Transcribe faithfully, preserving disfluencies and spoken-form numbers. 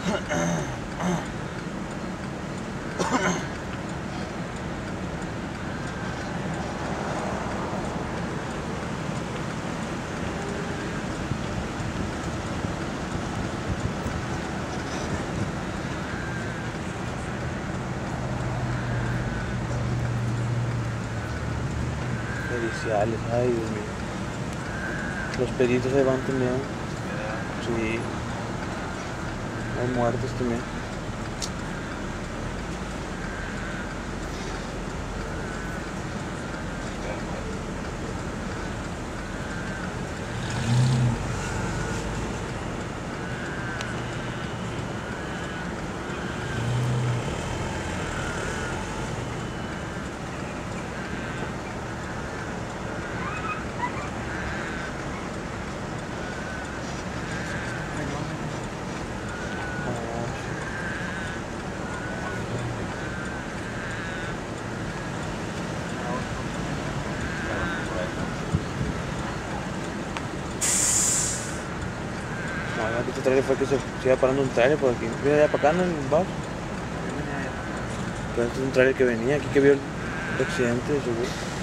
Periciales, ay Dios mío. Los peritos se van también. Sí. Hay muertos también. No, este trailer fue que se, se iba parando un trailer por aquí. Mira allá para acá, ¿no? En el bar. Pero este es un trailer que venía aquí, que vio el accidente, seguro.